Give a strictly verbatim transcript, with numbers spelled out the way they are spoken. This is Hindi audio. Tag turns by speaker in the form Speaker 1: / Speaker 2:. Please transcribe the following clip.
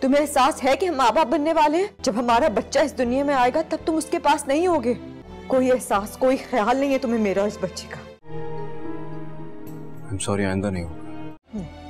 Speaker 1: तुम्हें एहसास है कि हम माँ बाप बनने वाले हैं? जब हमारा बच्चा इस दुनिया में आएगा तब तुम उसके पास नहीं होगे। कोई एहसास, कोई ख्याल नहीं है तुम्हें मेरा इस बच्चे का।
Speaker 2: I'm sorry, आइंदा नहीं होगा।